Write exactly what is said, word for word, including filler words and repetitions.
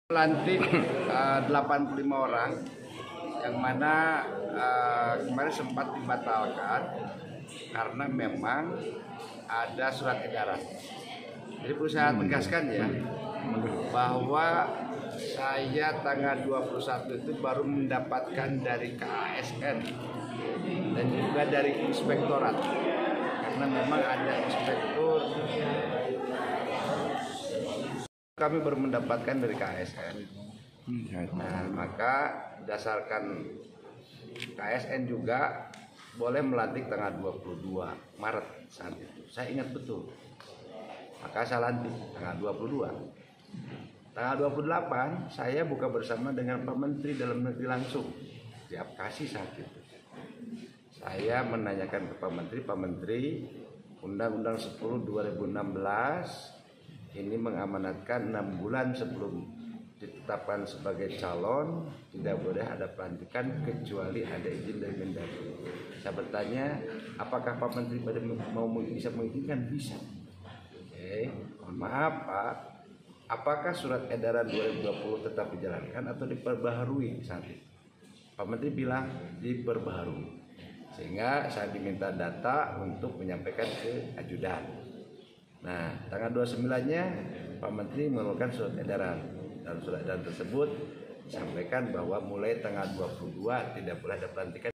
Melantik uh, delapan puluh lima orang yang mana uh, kemarin sempat dibatalkan karena memang ada surat edaran. Jadi perlu saya tegaskan ya bahwa saya tanggal dua puluh satu itu baru mendapatkan dari K A S N dan juga dari inspektorat, karena memang ada inspektur. Kami baru mendapatkan dari K A S N. Nah, maka berdasarkan K A S N juga boleh melantik tanggal dua puluh dua Maret saat itu. Saya ingat betul. Maka saya lantik tanggal dua puluh dua. Tanggal dua puluh delapan saya buka bersama dengan Pak Menteri Dalam Negeri langsung di Apkasi saat itu. Saya menanyakan ke Pak Menteri, Pak Menteri, Undang-Undang sepuluh dua ribu enam belas ini mengamanatkan enam bulan sebelum ditetapkan sebagai calon tidak boleh ada pelantikan kecuali ada izin dari Mendagri. Saya bertanya, apakah Pak Menteri mau bisa mengizinkan? Bisa. Oke, mohon maaf Pak, apakah surat edaran dua ribu dua puluh tetap dijalankan atau diperbaharui saat itu? Pak Menteri bilang diperbaharui, sehingga saya diminta data untuk menyampaikan ke ajudan. Nah, tanggal dua puluh sembilan-nya Pak Menteri mengeluarkan surat edaran. Dalam surat edaran tersebut disampaikan bahwa mulai tanggal dua puluh dua tidak boleh ada pelantikan.